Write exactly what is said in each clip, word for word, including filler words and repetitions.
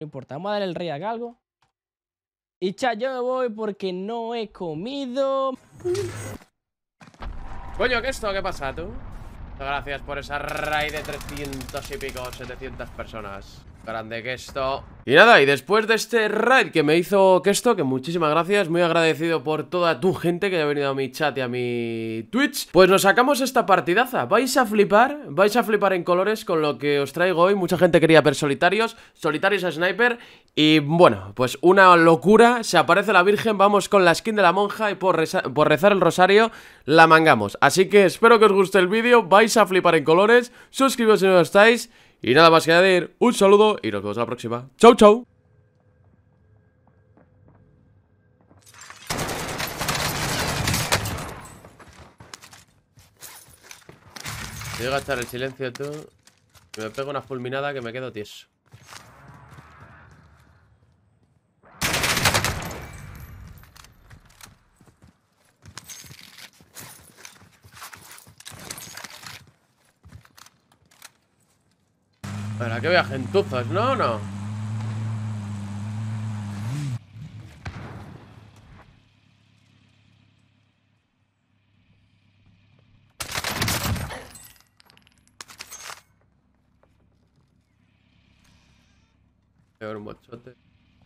No importa, vamos a darle el rey a algo. Y chat, yo me voy porque no he comido. Coño, ¿qué esto? ¿Qué pasa, tú? Muchas gracias por esa raid de trescientos y pico, setecientas personas. Grande que esto. Y nada, y después de este raid que me hizo que esto, que muchísimas gracias, muy agradecido por toda tu gente que haya venido a mi chat y a mi Twitch, pues nos sacamos esta partidaza. Vais a flipar, vais a flipar en colores con lo que os traigo hoy. Mucha gente quería ver solitarios, solitarios a sniper. Y bueno, pues una locura. Se aparece la Virgen, vamos con la skin de la monja y por, reza por rezar el rosario la mangamos. Así que espero que os guste el vídeo, vais a flipar en colores. Suscribíos si no lo estáis. Y nada más que añadir, un saludo y nos vemos a la próxima. Chau, chau. Voy a gastar el silencio, tú. Y me pego una fulminada que me quedo tieso. ¿Para qué vea gentuzos? ¿No? No. Peor un bochote.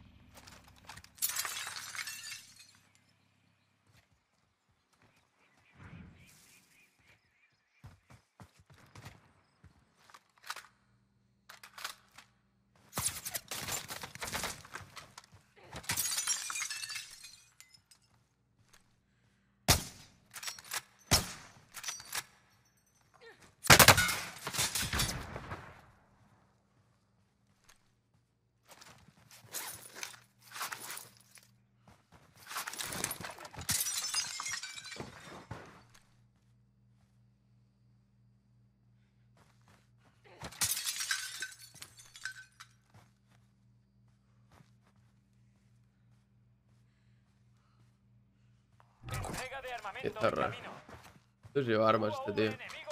Qué zorra. Esto lleva armas este tío.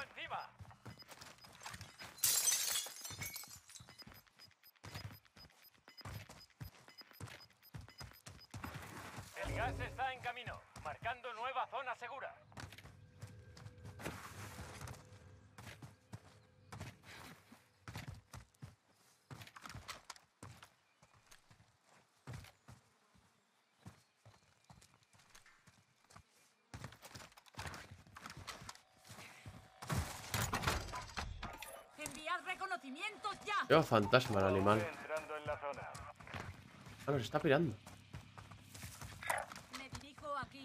El gas está en camino, marcando nueva zona segura. Enviar reconocimientos ya. Lleva fantasma el animal. Entrando en la zona. Ah, nos está pirando. Me dirijo aquí.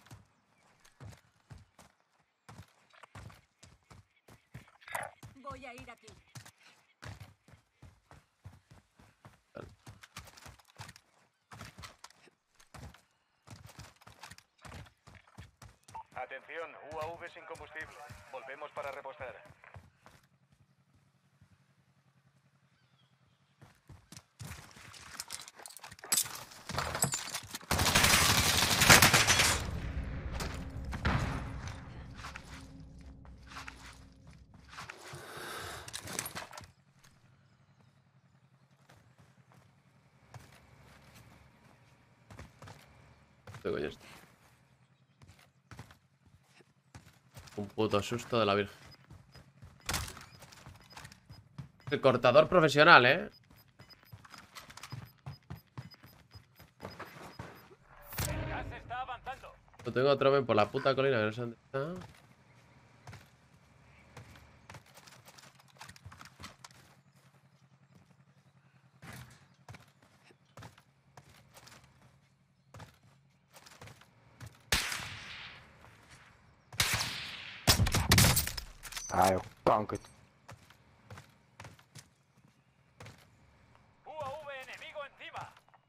Voy a ir aquí. Atención, U A V sin combustible. Volvemos para repostar. ¿Qué coño es esto? Un puto susto de la Virgen. El cortador profesional, ¿eh? El gas está avanzando. Lo tengo otro men por la puta colina que no sé dónde está. Ai, kanker. U A V enemigo encima.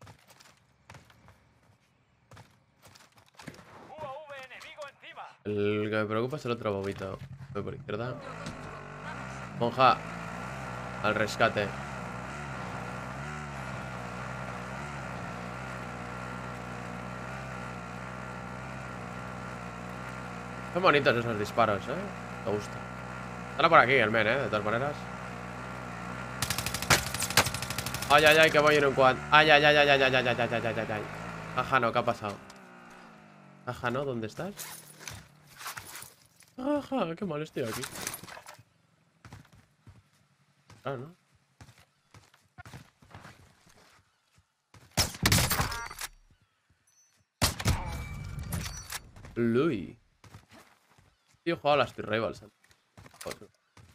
U A V enemigo encima. El que me preocupa es el otro bobito. Voy por izquierda. Monja. Al rescate. Son bonitos esos disparos, ¿eh? Me gusta. Estará por aquí el men, ¿eh? De todas maneras. Ay, ay, ay, que voy en un quad. Ay, ay, ay, ay, ay, ay, ay, ay, ay, ay, ay, ay. Ajá, no, ¿qué ha pasado? Ajá, no, ¿dónde estás? Ajá, qué mal estoy aquí. Ah, ¿no? Lui. Tío, he jugado a las Street Rivals. Joder.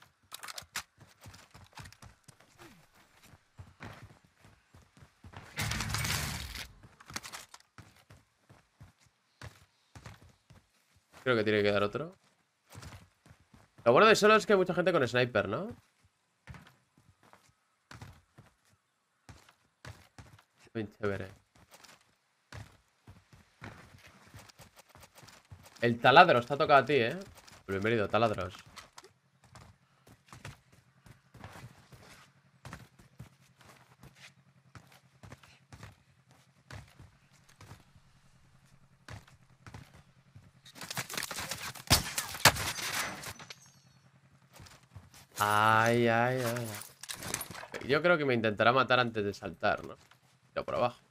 Creo que tiene que dar otro. Lo bueno de solo es que hay mucha gente con sniper, ¿no? Bien chévere. El taladro está tocado a ti, ¿eh? Bienvenido, taladros. Ay, ay, ay. Yo creo que me intentará matar antes de saltar, ¿no? Yo por abajo.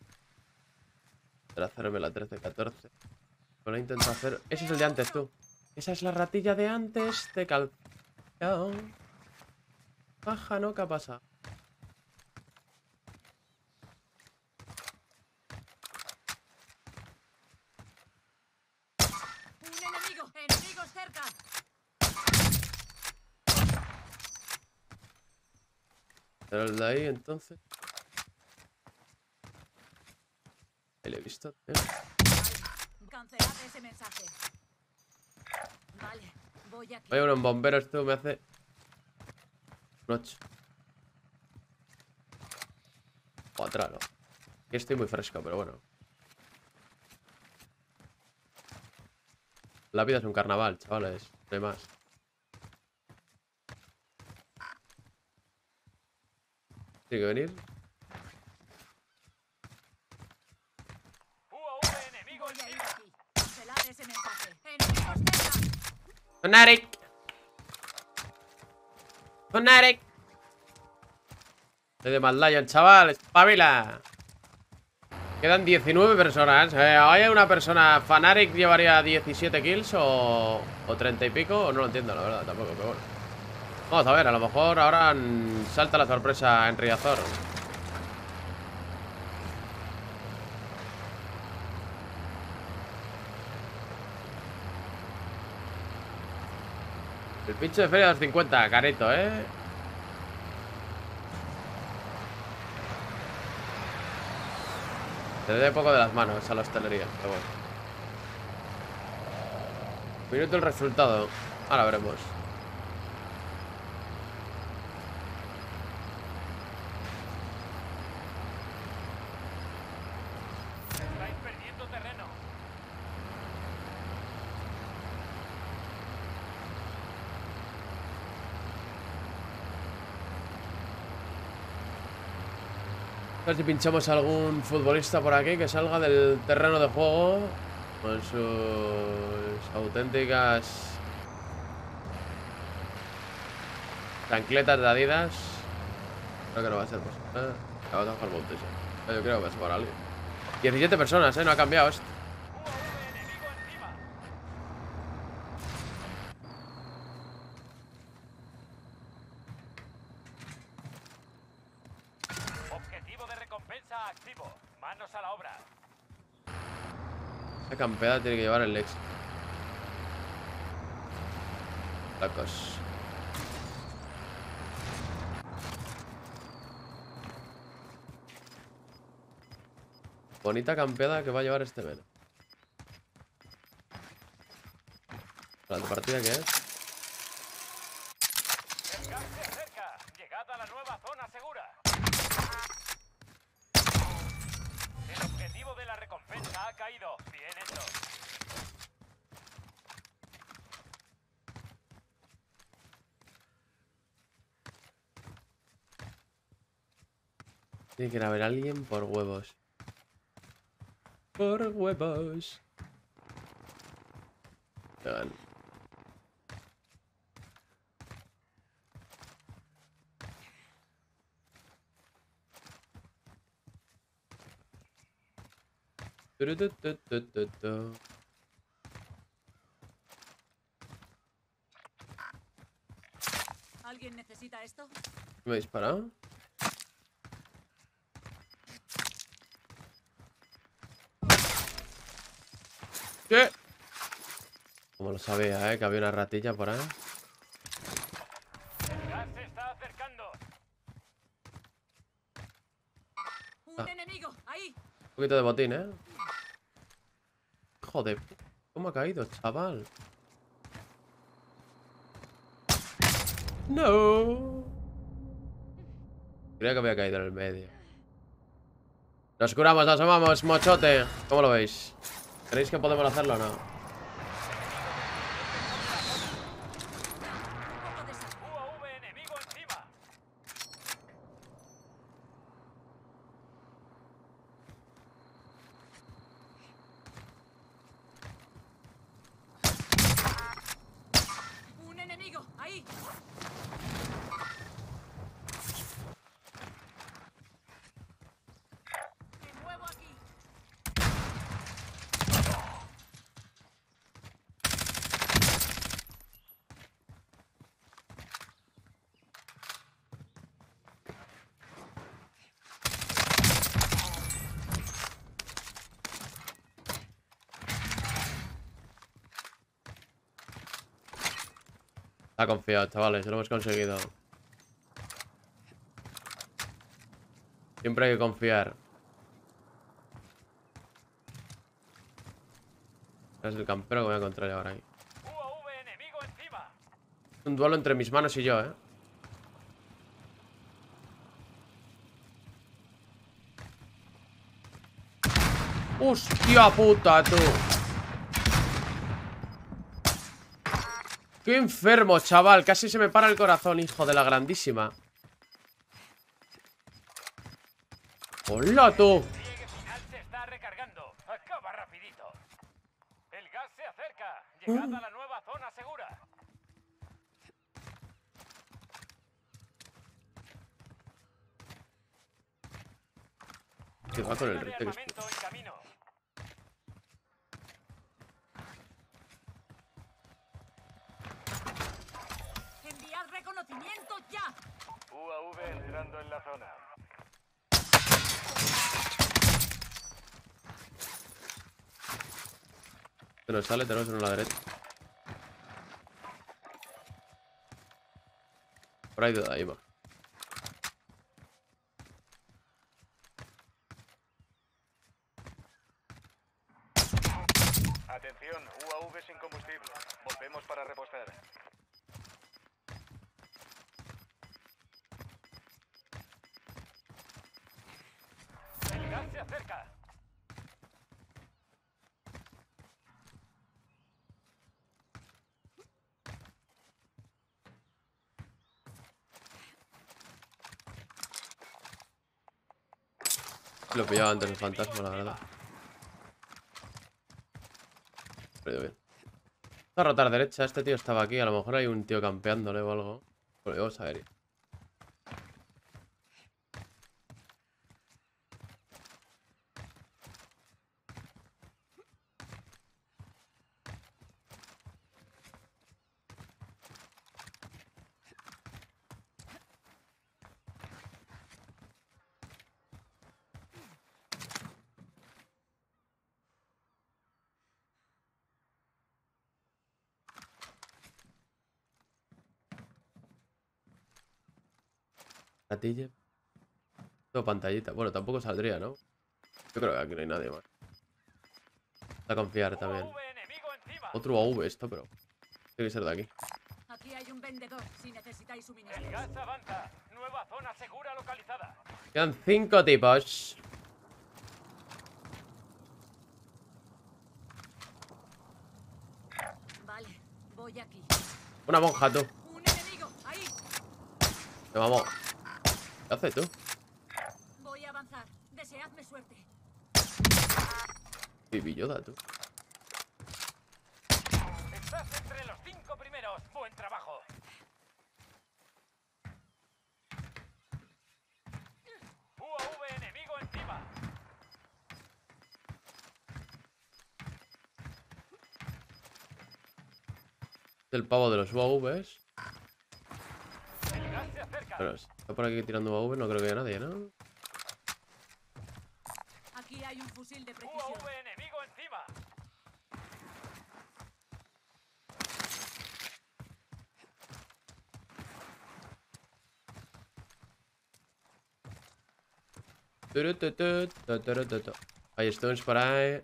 Para hacerme la trece catorce. No lo intento hacer. Ese es el de antes, tú. Esa es la ratilla de antes de calzón. Baja, ¿no? ¿Qué ha pasado? ¡Un enemigo! ¡Enemigos cerca! Pero el de ahí, entonces. Ahí le he visto. ¿eh? Cancelad ese mensaje. Vale, voy aquí. Hay uno en bomberos, tú, me hace... Un ocho. O atrás, ¿no? Que estoy muy fresco, pero bueno. La vida es un carnaval, chavales. No hay más. Tiene que venir. U A V enemigo Voy a ir encima. aquí. Cancelad ese mensaje. ¡Enemigos cerca! Fnatic. Fnatic. Soy de Mad Lion, chaval. Espabila. Quedan diecinueve personas. Eh, ¿Hay una persona? ¿Fnatic llevaría diecisiete kills o, o treinta y pico? O no lo entiendo, la verdad, tampoco, pero bueno. Vamos a ver, a lo mejor ahora salta la sorpresa en Riazor. El pinche de feria de los cincuenta, carito, ¿eh? Te dé poco de las manos a la hostelería, pero bueno. Minuto el resultado. Ahora veremos. Estáis perdiendo terreno. A ver si pinchamos a algún futbolista por aquí que salga del terreno de juego con sus auténticas chancletas de Adidas. Creo que no va a ser posible. Eh, la va a bajar Montes. Yo creo que va a ser por alguien. diecisiete personas, ¿eh? No ha cambiado esto. U A V enemigo encima. Objetivo de recompensa activo. Manos a la obra. Esa campeada tiene que llevar el Lex. Tacos. Bonita campeada que va a llevar este velo. ¿La partida qué es? El gas se acerca. Llegad a la nueva zona segura. El objetivo de la recompensa ha caído. Bien hecho. Tiene que ir a ver a alguien por huevos. Por huevos. Venga. Tu, tu, tu, tu, tu, tu. ¿Alguien necesita esto? ¿Me ha disparado? ¿Qué? Como lo sabía, ¿eh? Que había una ratilla por ahí. El gas se está acercando. ¡Un Ah. enemigo! ¡Ahí! Un poquito de botín, ¿eh? Joder, ¿cómo ha caído, chaval? No. Creía que había caído en el medio. Nos curamos, nos asomamos, mochote. ¿Cómo lo veis? ¿Creéis que podemos hacerlo o no? Un poco de sal. U A V enemigo encima. ¡Un enemigo! ¡Ahí! ¡Me muevo aquí! Está confiado, chavales, lo hemos conseguido. Siempre hay que confiar. Es el campero que voy a encontrar ahora ahí. U A V enemigo encima. Un duelo entre mis manos y yo, ¿eh? ¡Hostia puta, tú! ¡Qué enfermo, chaval! Casi se me para el corazón, hijo de la grandísima. ¡Hola, tú! El pliegue final se está recargando. Acaba rapidito. El gas se acerca. Llegad a la nueva zona segura. ¿Qué va con el Zona de rite que es? armamento en camino. ¡Enviad reconocimiento ya! U A V entrando en la zona. Se nos sale, tenemos uno a la derecha. Por ahí de ahí va. Atención, U A V sin combustible. Volvemos para repostar. El gas se acerca. Lo pillaba antes el fantasma, la verdad. Pero ha ido bien. Vamos a rotar derecha. Este tío estaba aquí. A lo mejor hay un tío campeándole o algo. Bueno, vamos a ver. Gatille. Todo pantallita. Bueno, tampoco saldría, ¿no? Yo creo que aquí no hay nadie más. A confiar también. U A V enemigo encima. Otro A V esto, pero tiene que ser de aquí. Aquí hay un vendedor si necesitáis El suministros. gas avanza. Nueva zona segura localizada. Quedan cinco tipos. Vale, voy aquí. Una monja, tú. ¡Un enemigo! ¡Ahí! Me mamó. ¿Qué haces tú? Voy a avanzar. Deseadme suerte. Baby Yoda, tú. Estás entre los cinco primeros. Buen trabajo. U A V enemigo encima. El pavo de los U A Vs. El gas se acerca. Pero está por aquí tirando U A V, no creo que haya nadie, ¿no? Aquí hay un fusil de U precisión. A V enemigo encima. Hay stones por ahí.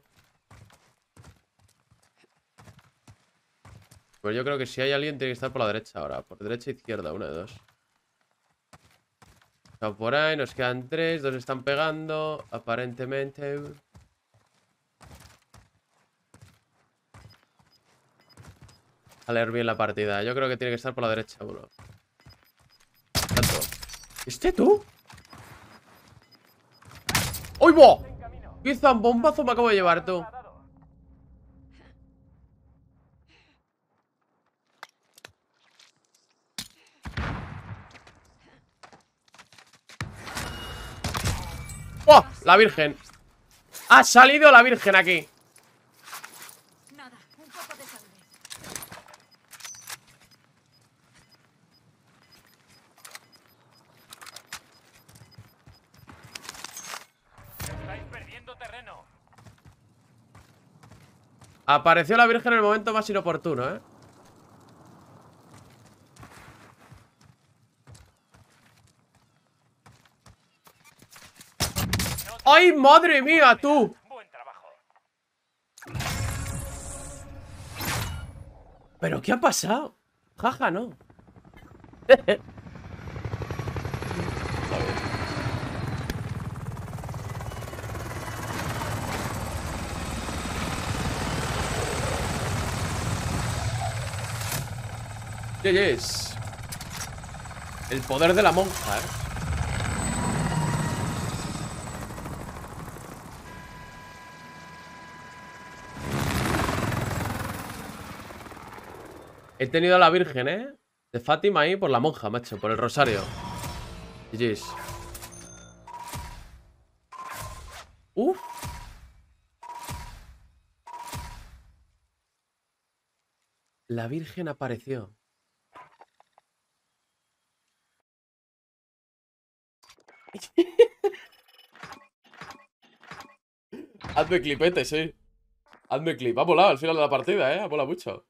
Pues yo creo que si hay alguien tiene que estar por la derecha ahora. Por derecha e izquierda, una de dos. Está por ahí, nos quedan tres, dos están pegando. Aparentemente. A leer bien la partida. Yo creo que tiene que estar por la derecha uno. Tanto. ¿Este tú? ¡Uy, bo! ¿Qué zambombazo me acabo de llevar, tú? ¡Oh! La Virgen. Ha salido la Virgen aquí. Nada, un poco de sangre. Estáis perdiendo terreno. Apareció la Virgen en el momento más inoportuno, ¿eh? ¡Ay, madre mía, tú! Buen trabajo. ¿Pero qué ha pasado? Jaja, no. Yes, yes. El poder de la monja, ¿eh? He tenido a la Virgen, ¿eh? De Fátima ahí por la monja, macho. Por el rosario. G G's. Uf. La Virgen apareció. Hazme clipete, sí. Hazme clip. Ha volado al final de la partida, ¿eh? Ha volado mucho.